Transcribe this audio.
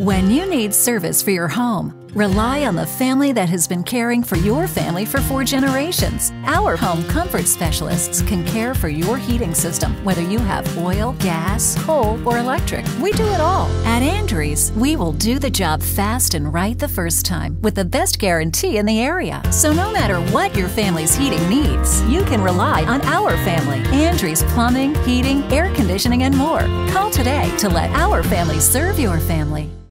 When you need service for your home, rely on the family that has been caring for your family for 4 generations. Our home comfort specialists can care for your heating system, whether you have oil, gas, coal, or electric. We do it all. At Andries, we will do the job fast and right the first time with the best guarantee in the area. So no matter what your family's heating needs, you can rely on our family. Andries Plumbing, Heating, Air Conditioning, and more. Call today to let our family serve your family.